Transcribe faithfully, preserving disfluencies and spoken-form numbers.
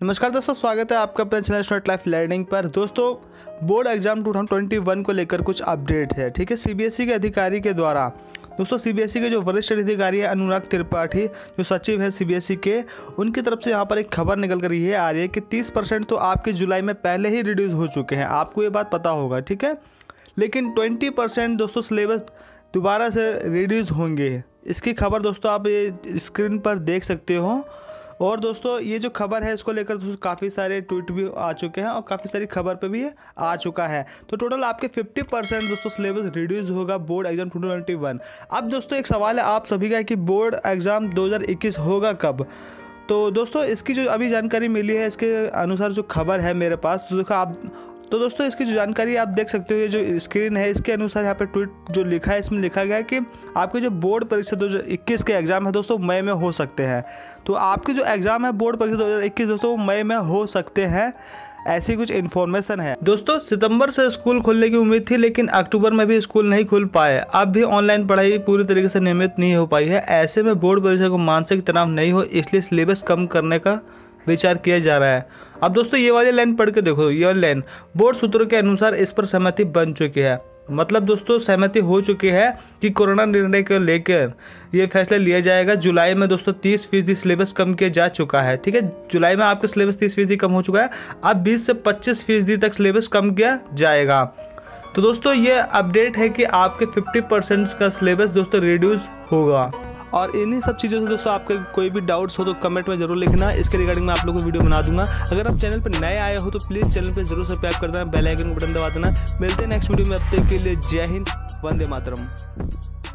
नमस्कार दोस्तों, स्वागत है आपका अपने चैनल स्टूडेंट लाइफ लर्निंग पर। दोस्तों, बोर्ड एग्जाम दो हज़ार इक्कीस को लेकर कुछ अपडेट है। ठीक है, सीबीएसई के अधिकारी के द्वारा दोस्तों सीबीएसई के जो वरिष्ठ अधिकारी हैं अनुराग त्रिपाठी, जो सचिव है सीबीएसई के, उनकी तरफ से यहाँ पर एक खबर निकल कर ये आ रही है कि तीस परसेंट तो आपके जुलाई में पहले ही रिड्यूस हो चुके हैं। आपको ये बात पता होगा, ठीक है। लेकिन बीस परसेंट दोस्तों सिलेबस दोबारा से रिड्यूस होंगे। इसकी खबर दोस्तों आप ये स्क्रीन पर देख सकते हो। और दोस्तों ये जो खबर है इसको लेकर दोस्तों काफ़ी सारे ट्वीट भी आ चुके हैं और काफ़ी सारी खबर पे भी ये आ चुका है। तो टोटल आपके पचास परसेंट दोस्तों सिलेबस रिड्यूस होगा बोर्ड एग्जाम दो हज़ार इक्कीस। अब दोस्तों एक सवाल है आप सभी का कि बोर्ड एग्ज़ाम दो हज़ार इक्कीस होगा कब। तो दोस्तों इसकी जो अभी जानकारी मिली है इसके अनुसार जो खबर है मेरे पास, तो देखो आप तो दोस्तों इसकी जो जानकारी आप देख सकते हो, ये जो स्क्रीन है इसके अनुसार यहाँ पे ट्वीट जो लिखा है इसमें लिखा गया है कि आपके जो बोर्ड परीक्षा दो हज़ार इक्कीस के एग्ज़ाम है दोस्तों मई में हो सकते हैं। तो आपके जो एग्ज़ाम है बोर्ड परीक्षा दो हज़ार इक्कीस दोस्तों वो मई में हो सकते हैं, ऐसी कुछ इन्फॉर्मेशन है। दोस्तों सितंबर से स्कूल खुलने की उम्मीद थी, लेकिन अक्टूबर में भी स्कूल नहीं खुल पाए। अब भी ऑनलाइन पढ़ाई पूरी तरीके से नियमित नहीं हो पाई है। ऐसे में बोर्ड परीक्षा को मानसिक तनाव नहीं हो, इसलिए सिलेबस कम करने का विचार किया जा रहा है। अब दोस्तों ये वाली लाइन पढ़ के देखो, ये वाली लाइन बोर्ड सूत्रों के अनुसार इस पर सहमति बन चुकी है। मतलब दोस्तों सहमति हो चुकी है कि कोरोना निर्णय को लेकर ये फैसला लिया जाएगा। जुलाई में दोस्तों तीस फीसदी सिलेबस कम किया जा चुका है। ठीक है, जुलाई में आपका सिलेबस तीस फीसदी कम हो चुका है। अब बीस से पच्चीस फीसदी तक सिलेबस कम किया जाएगा। तो दोस्तों ये अपडेट है कि आपके पचास परसेंट का सिलेबस दोस्तों रिड्यूस होगा। और इन्हीं सब चीज़ों से दोस्तों आपके कोई भी डाउट्स हो तो कमेंट में जरूर लिखना। इसके रिगार्डिंग मैं आप लोगों को वीडियो बना दूंगा। अगर आप चैनल पर नए आए हो तो प्लीज़ चैनल पर जरूर सब्सक्राइब कर देना, बेल आइकन बटन दबा देना। मिलते हैं नेक्स्ट वीडियो में, अब तक के लिए जय हिंद, वंदे मातरम।